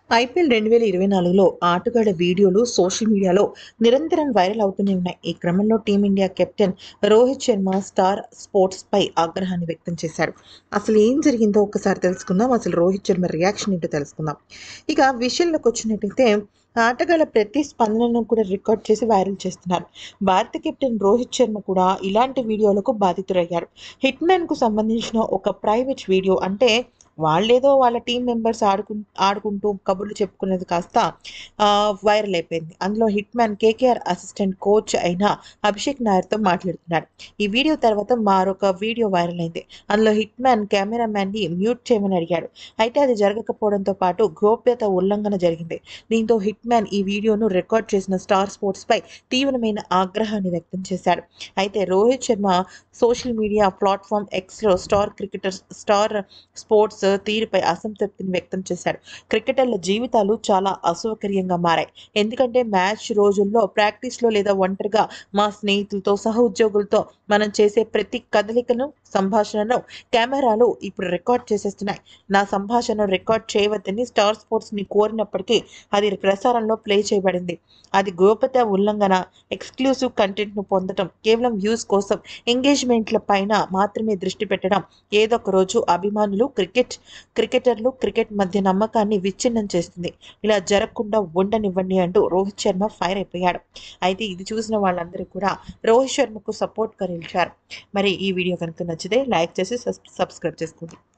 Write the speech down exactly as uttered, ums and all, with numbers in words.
IPL రెండు వేల ఇరవై నాలుగులో ఆటగాళ్ల వీడియోలు సోషల్ మీడియాలో నిరంతరం వైరల్ అవుతూనే ఉన్నాయి. ఈ క్రమంలో team India captain Rohit Sharma star sports పై ఆగ్రహాన్ని వ్యక్తం చేశాడు. అసలు ఏం జరిగిందో ఒకసారి తెలుసుకుందాం. అసలు రోహిత్ శర్మ రియాక్షన్ ఏంటో తెలుసుకుందాం. ఇక విషయంలోకి వచ్చినట్టయితే ఆటగాళ్ల ప్రతి స్పందనను కూడా రికార్డ్ చేసి వైరల్ చేస్తున్నారు. భారత కెప్టెన్ రోహిత్ శర్మ కూడా ఇలాంటి వీడియోలకు బాధితులయ్యారు. హిట్ మ్యాన్ కు సంబంధించిన ఒక ప్రైవేట్ వీడియో, అంటే వాళ్ళేదో వాళ్ళ టీం మెంబర్స్ ఆడుకు ఆడుకుంటూ కబుర్లు చెప్పుకున్నది కాస్త ఆ, వైరల్ అయిపోయింది. అందులో hit man KKR assistant coach అయిన అభిషేక్ నాయర్తో మాట్లాడుతున్నాడు. ఈ వీడియో తర్వాత మరొక వీడియో వైరల్ అయింది. అందులో హిట్ మ్యాన్ కెమెరామ్యాన్ని మ్యూట్ చేయమని అడిగాడు. అయితే అది జరగకపోవడంతో పాటు గోప్యత ఉల్లంఘన జరిగింది. దీంతో హిట్ మ్యాన్ ఈ వీడియోను రికార్డ్ చేసిన స్టార్ స్పోర్ట్స్ పై తీవ్రమైన ఆగ్రహాన్ని వ్యక్తం చేశాడు. అయితే Rohit Sharma social media platform ఎక్స్లో స్టార్ క్రికెటర్ స్టార్ స్పోర్ట్స్ తీరుపై అసంతృప్తిని వ్యక్తం చేశాడు. క్రికెటర్ల జీవితాలు చాలా అసౌకర్యంగా మారాయి. ఎందుకంటే మ్యాచ్ రోజుల్లో ప్రాక్టీస్లో లేదా ఒంటరిగా మా స్నేహితులతో సహోద్యోగులతో మనం చేసే ప్రతి కదలికను సంభాషణను కెమెరాలు ఇప్పుడు రికార్డ్ చేసేస్తున్నాయి. నా సంభాషణ రికార్డ్ చేయవద్దని స్టార్ స్పోర్ట్స్ ని కోరినప్పటికీ అది ప్రసారంలో ప్లే చేయబడింది. అది గోప్యత ఉల్లంఘన. ఎక్స్క్లూసివ్ కంటెంట్ ను పొందడం, కేవలం వ్యూస్ కోసం ఎంగేజ్మెంట్ల పైన మాత్రమే దృష్టి పెట్టడం ఏదో ఒక రోజు అభిమానులు క్రికెట్ క్రికెటర్లు క్రికెట్ మధ్య నమ్మకాన్ని విచ్ఛిన్నం చేస్తుంది. ఇలా జరగకుండా ఉండనివ్వండి అంటూ రోహిత్ శర్మ ఫైర్ అయిపోయాడు. అయితే ఇది చూసిన వాళ్ళందరూ కూడా రోహిత్ శర్మకు సపోర్ట్గా నిలిచారు. మరి ఈ వీడియో కనుక నచ్చితే లైక్ చేసి సబ్స్క్రైబ్ చేసుకోండి.